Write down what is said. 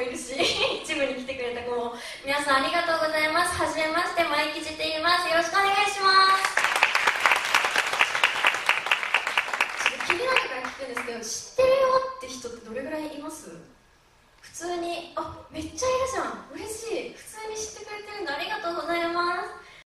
いるし一部に来てくれた子も皆さんありがとうございます。はじめまして、舞吉って言います。よろしくお願いします。ちょっと気になるから聞くんですけど、知ってるよって人ってどれぐらいいます？普通に、あ、めっちゃいるじゃん、嬉しい。普通に知ってくれてるんだ、ありがとうございます。